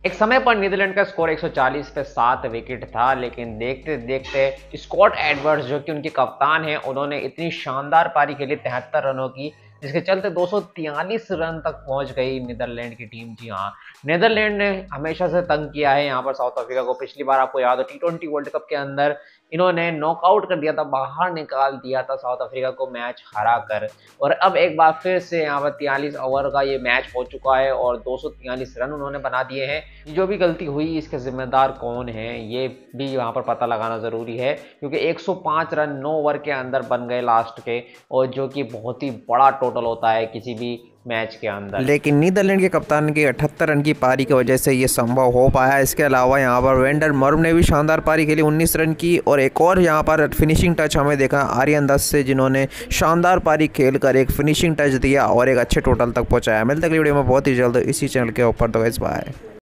एक समय पर नीदरलैंड का स्कोर 140 पे 7 विकेट था, लेकिन देखते देखते स्कॉट एडवर्ड्स जो कि उनके कप्तान हैं, उन्होंने इतनी शानदार पारी खेली 73 रनों की, जिसके चलते 243 रन तक पहुंच गई नीदरलैंड की टीम। जी हाँ, नीदरलैंड ने हमेशा से तंग किया है यहाँ पर साउथ अफ्रीका को। पिछली बार आपको याद हो T20 वर्ल्ड कप के अंदर इन्होंने नॉकआउट कर दिया था, बाहर निकाल दिया था साउथ अफ्रीका को मैच हरा कर। और अब एक बार फिर से यहाँ पर 43 ओवर का ये मैच हो चुका है और 243 रन उन्होंने बना दिए हैं। जो भी गलती हुई इसके जिम्मेदार कौन है ये भी यहाँ पर पता लगाना ज़रूरी है, क्योंकि 105 रन 9 ओवर के अंदर बन गए लास्ट के, और जो कि बहुत ही बड़ा टोटल होता है किसी भी मैच के अंदर। लेकिन नीदरलैंड के कप्तान की 78 रन की पारी की वजह से ये संभव हो पाया। इसके अलावा यहाँ पर वेंडर मर्व ने भी शानदार पारी खेली 19 रन की, और एक और यहाँ पर फिनिशिंग टच हमें देखा आर्यन दत्त से, जिन्होंने शानदार पारी खेलकर एक फिनिशिंग टच दिया और एक अच्छे टोटल तक पहुँचाया। मिलते अगली वीडियो में बहुत ही जल्द इसी चैनल के ऊपर। तो गाइस बाय।